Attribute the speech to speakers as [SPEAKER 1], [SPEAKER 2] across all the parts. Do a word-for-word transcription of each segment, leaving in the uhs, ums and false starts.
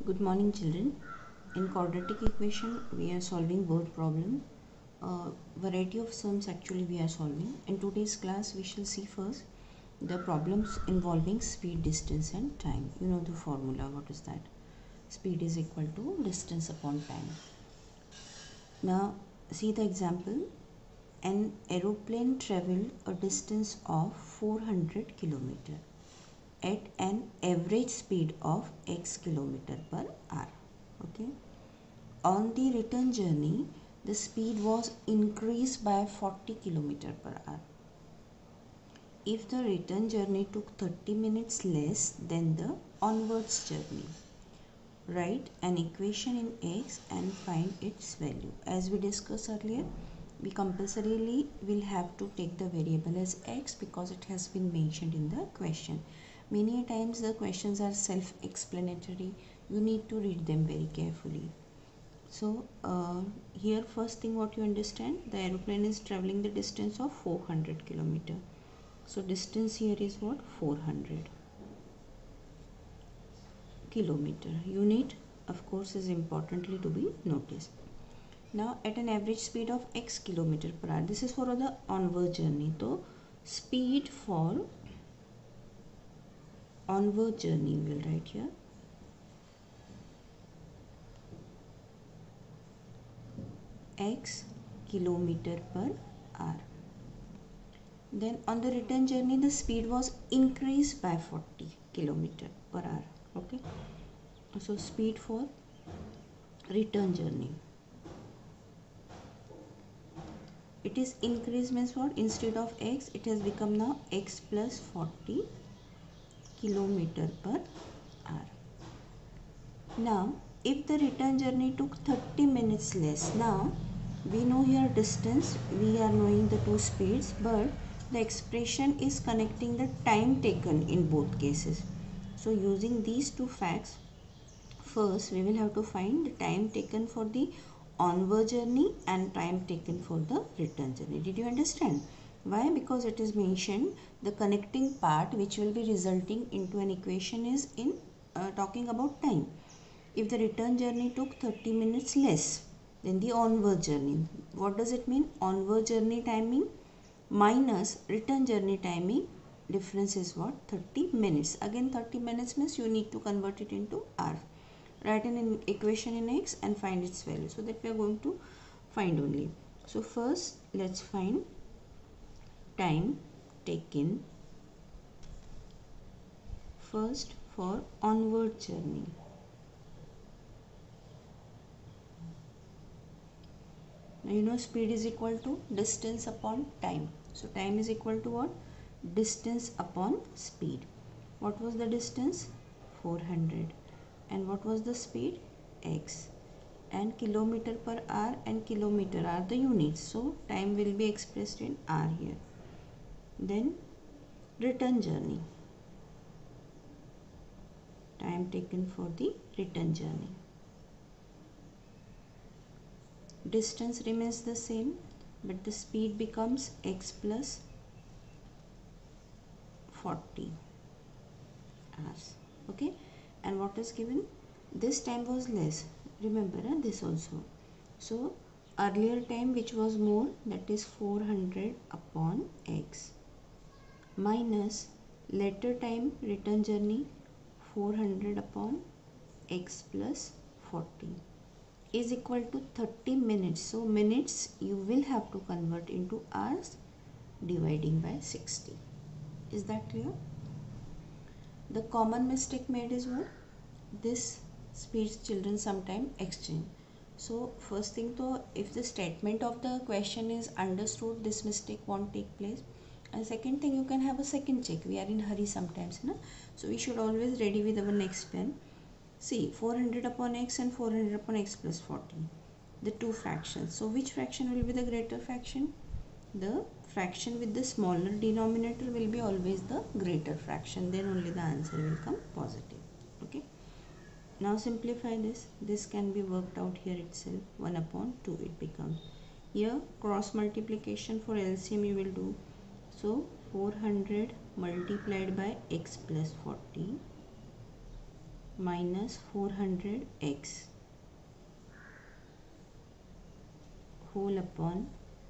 [SPEAKER 1] Good morning, children. In quadratic equation, we are solving word problem. A variety of sums actually we are solving. In today's class, we shall see first the problems involving speed, distance and time. You know the formula. What is that? Speed is equal to distance upon time. Now, see the example. An aeroplane traveled a distance of four hundred kilometers at an average speed of x kilometer per hour. Okay. On the return journey, the speed was increased by forty kilometer per hour. If the return journey took thirty minutes less than the onwards journey, write an equation in x and find its value. As we discussed earlier, we compulsorily will have to take the variable as x because it has been mentioned in the question. Many times the questions are self-explanatory. You need to read them very carefully. So uh, here first thing what you understand, the aeroplane is traveling the distance of four hundred kilometer. So distance here is what? four hundred kilometer. Unit of course is importantly to be noticed. Now at an average speed of x kilometer per hour, this is for the onward journey. So speed for onward journey we will write here x kilometer per hour. Then on the return journey the speed was increased by forty kilometer per hour. Okay, so speed for return journey, it is increased means what? Instead of x it has become now x plus forty kilometer per hour. Now if the return journey took thirty minutes less, now we know here distance, we are knowing the two speeds, but the expression is connecting the time taken in both cases. So using these two facts, first we will have to find the time taken for the onward journey and time taken for the return journey. Did you understand? Why? Because it is mentioned the connecting part which will be resulting into an equation is in uh, talking about time. If the return journey took thirty minutes less than the onward journey, what does it mean? Onward journey timing minus return journey timing, difference is what? thirty minutes. Again thirty minutes means you need to convert it into hour. Write an equation in x and find its value. So that we are going to find only. So first let's find time taken first for onward journey. Now you know speed is equal to distance upon time. So time is equal to what? Distance upon speed. What was the distance? four hundred. And what was the speed? X. And kilometer per hour and kilometer are the units. So time will be expressed in hour here. Then return journey. Time taken for the return journey. Distance remains the same, but the speed becomes x plus forty hours. Okay, and what is given? This time was less. Remember uh, this also. So earlier time which was more, that is four hundred upon x, minus later time return journey four hundred upon x plus forty is equal to thirty minutes. So minutes you will have to convert into hours dividing by sixty. Is that clear? The common mistake made is what? This speeds children sometime exchange. So first thing though, if the statement of the question is understood, this mistake won't take place. And second thing, you can have a second check. We are in hurry sometimes, no? So we should always ready with our next pen. See, four hundred upon x and four hundred upon x plus forty, the two fractions. So which fraction will be the greater fraction? The fraction with the smaller denominator will be always the greater fraction. Then only the answer will come positive. Okay. Now simplify this. This can be worked out here itself. one upon two it becomes. Here cross multiplication for L C M you will do. So four hundred multiplied by x plus forty minus four hundred x whole upon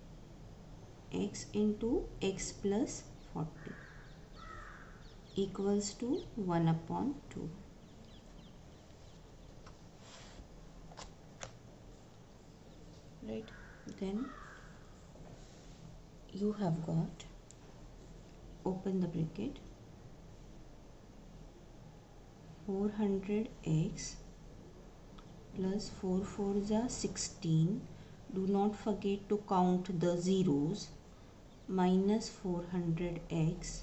[SPEAKER 1] x into x plus forty equals to one upon two. Right, then you have got, open the bracket, four hundred x plus four fours are sixteen, do not forget to count the zeros, minus four hundred x.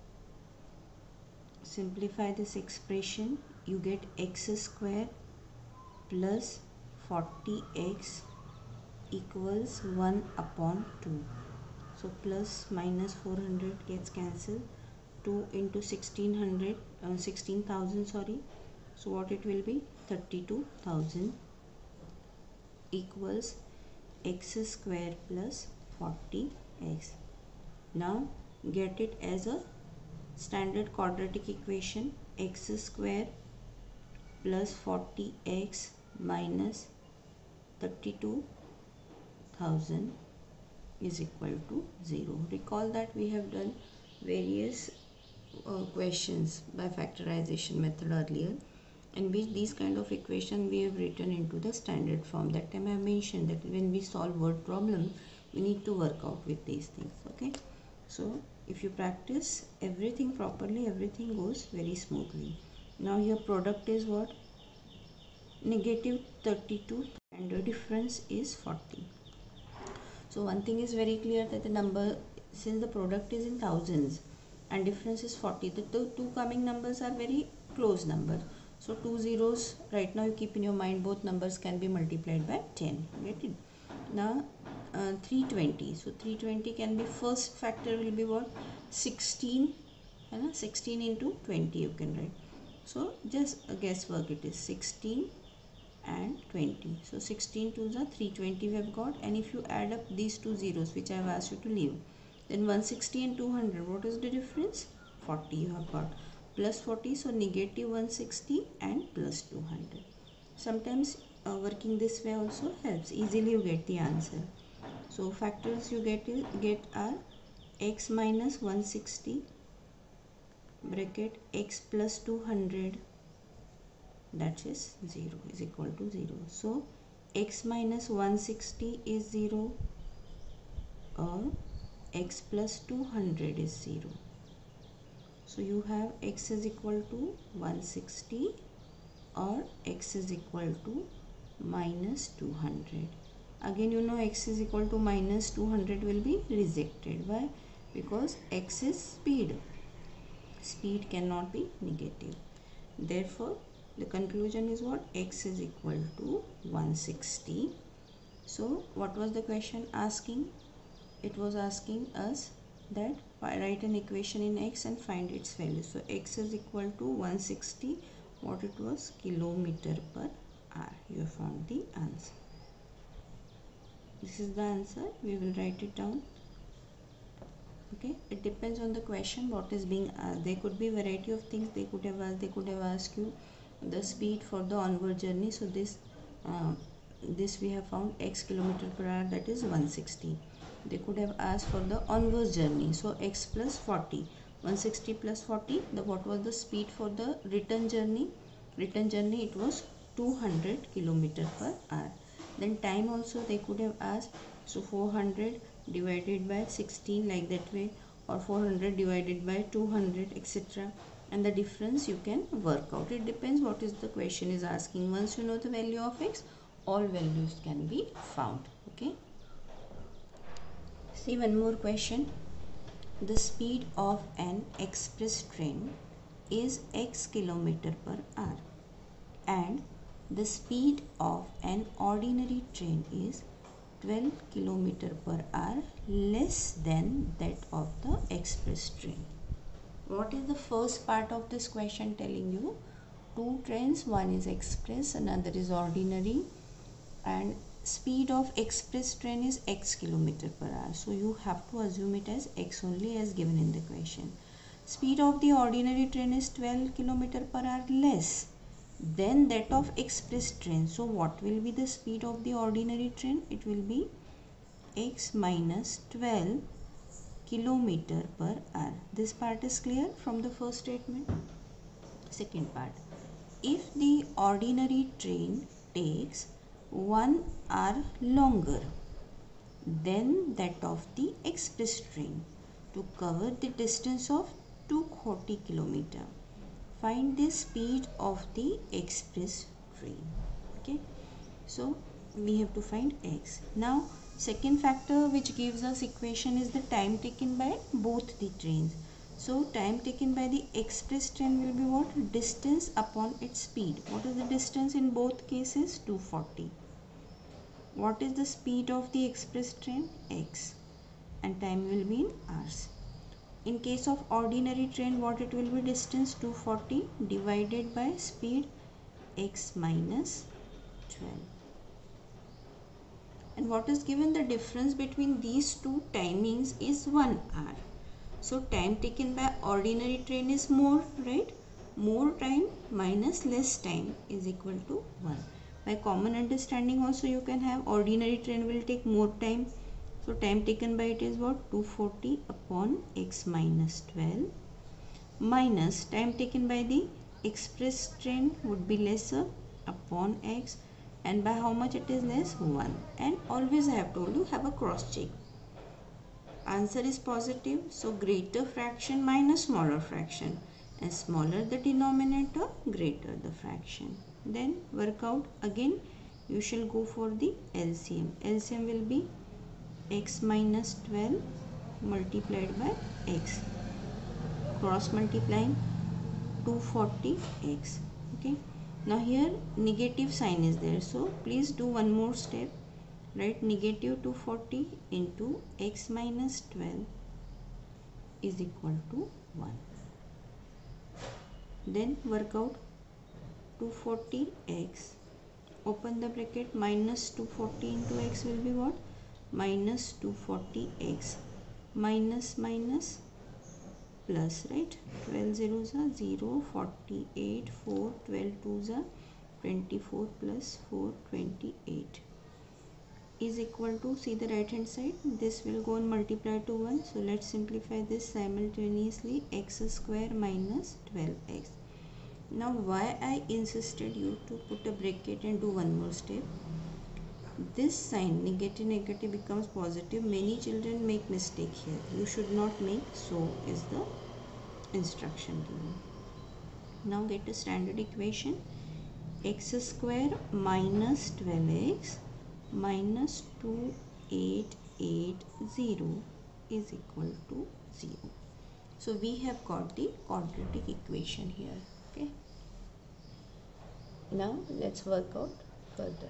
[SPEAKER 1] Simplify this expression, you get x square plus forty x equals one upon two. So plus minus four hundred gets cancelled, two into sixteen hundred, uh, sixteen thousand sorry, so what it will be, thirty-two thousand equals x square plus forty x. Now get it as a standard quadratic equation, x square plus forty x minus thirty-two thousand is equal to zero. Recall that we have done various uh, questions by factorization method earlier, in which these kind of equation we have written into the standard form. That time I mentioned that when we solve word problem, we need to work out with these things. Okay, so if you practice everything properly, everything goes very smoothly. Now here product is what, negative thirty-two and the difference is forty. So one thing is very clear, that the number, since the product is in thousands and difference is forty, the two, two coming numbers are very close number. So two zeros right now you keep in your mind, both numbers can be multiplied by ten. Get it? Now uh, three hundred twenty. So three hundred twenty can be, first factor will be what, sixteen, and sixteen into twenty you can write. So just a guesswork, it is sixteen and twenty. So sixteen to the three hundred twenty we have got, and if you add up these two zeros which I have asked you to leave, then one hundred sixty and two hundred, what is the difference? forty you have got, plus forty, so negative one hundred sixty and plus two hundred. Sometimes uh, working this way also helps, easily you get the answer. So factors you get, get are x minus one hundred sixty bracket x plus two hundred, that is zero, is equal to zero. So x minus one hundred sixty is zero, or x plus two hundred is zero. So you have x is equal to one hundred sixty or x is equal to minus two hundred. Again you know x is equal to minus two hundred will be rejected. Why? Because x is speed. Speed cannot be negative. Therefore the conclusion is what? X is equal to one hundred sixty. So what was the question asking? It was asking us that write an equation in x and find its value. So x is equal to one hundred sixty, what it was, kilometer per hour. You have found the answer. This is the answer. We will write it down. Okay, it depends on the question what is being asked. There could be variety of things they could have asked. They could have asked you the speed for the onward journey. So this uh, this we have found x kilometer per hour, that is one hundred sixty. They could have asked for the onward journey, so x plus forty, one hundred sixty plus forty, the what was the speed for the return journey? Return journey it was two hundred kilometer per hour. Then time also they could have asked, so four hundred divided by sixteen, like that way, or four hundred divided by two hundred, etc. And the difference you can work out. It depends what is the question is asking. Once you know the value of x, all values can be found. Okay. See one more question. The speed of an express train is x kilometer per hour, and the speed of an ordinary train is twelve kilometer per hour, less than that of the express train. What is the first part of this question telling you? Two trains, one is express, another is ordinary, and speed of express train is x kilometer per hour. So you have to assume it as x only as given in the question. Speed of the ordinary train is twelve kilometer per hour less. then that of express train. So what will be the speed of the ordinary train? It will be x minus twelve kilometer per hour. This part is clear from the first statement. Second part, if the ordinary train takes one hour longer than that of the express train to cover the distance of two hundred forty kilometer, find the speed of the express train. Okay, so we have to find x. Now second factor which gives us equation is the time taken by both the trains. So time taken by the express train will be what? Distance upon its speed. What is the distance in both cases? two hundred forty. What is the speed of the express train? X, and time will be in hours. In case of ordinary train, what it will be? Distance two hundred forty divided by speed x minus twelve. And what is given? The difference between these two timings is one hour. So time taken by ordinary train is more, right? More time minus less time is equal to one. By common understanding also you can have ordinary train will take more time. So time taken by it is what? two hundred forty upon x minus twelve minus time taken by the express train would be lesser upon x, and by how much it is less? one. And always I have told you, have a cross check. Answer is positive, so greater fraction minus smaller fraction, and smaller the denominator, greater the fraction. Then work out again. You shall go for the L C M. L C M will be x minus twelve multiplied by x. Cross multiplying two hundred forty x. Okay. Now here negative sign is there, so please do one more step. Write negative two hundred forty into x minus twelve is equal to one. Then work out two hundred forty x. Open the bracket, minus two hundred forty into x will be what? Minus two hundred forty x. Minus minus plus, right? twelve zeros are zero, forty-eight, four, twelve twos are twenty-four plus four, twenty-eight. Is equal to, see the right hand side, this will go and multiply to one. So let's simplify this simultaneously. X square minus twelve x. Now why I insisted you to put a bracket and do one more step? This sign negative negative becomes positive. Many children make mistake here. You should not make, so is the instruction given. Now get a standard equation. X square minus twelve x minus two eight eight zero is equal to zero. So we have got the quadratic equation here. Okay. Now let's work out further.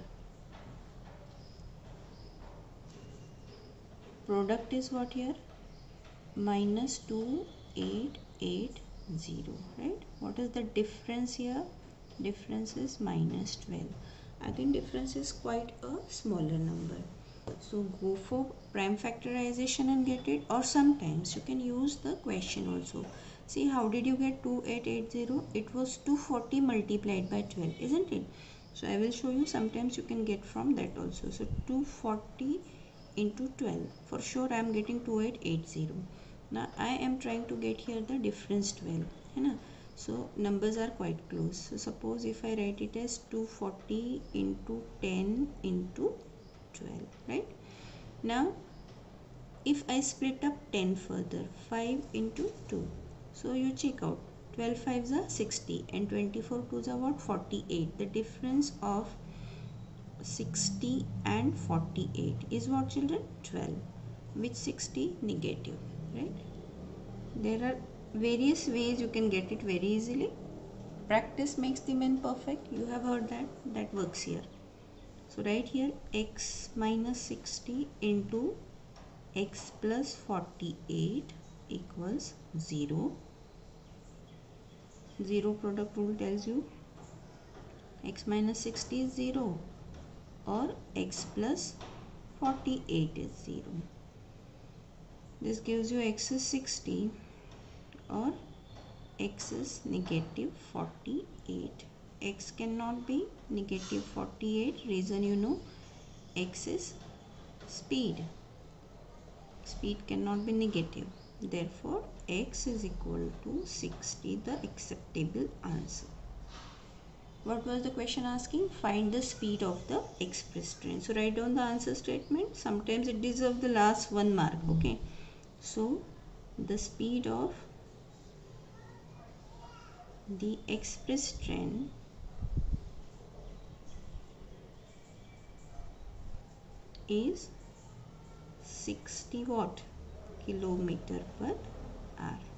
[SPEAKER 1] Product is what here? Minus two eight eight zero, right? What is the difference here? Difference is minus twelve. Again, difference is quite a smaller number. So go for prime factorization and get it, or sometimes you can use the question also. See, how did you get two eight eight zero? It was two hundred forty multiplied by twelve, isn't it? So I will show you, sometimes you can get from that also. So two hundred forty into twelve, for sure I am getting two eight eight zero. Now I am trying to get here the difference twelve, है ना? So numbers are quite close. So suppose if I write it as two hundred forty into ten into twelve, right? Now if I split up ten further, five into two, so you check out, twelve fives are sixty and twenty-four twos are what? forty-eight. The difference of sixty and forty-eight is what, children? twelve. Which sixty? Negative, right? There are various ways you can get it very easily. Practice makes the man perfect. You have heard that. That works here. So right here, x minus sixty into x plus forty-eight equals zero. Zero product rule tells you x minus sixty is zero or x plus forty-eight is zero. This gives you x is sixty or x is negative forty-eight. x cannot be negative forty-eight. Reason you know, x is speed. Speed cannot be negative. Therefore, x is equal to sixty, the acceptable answer. What was the question asking? Find the speed of the express train. So write down the answer statement. Sometimes it deserves the last one mark. Okay. So the speed of the express train is sixty watt kilometer per hour.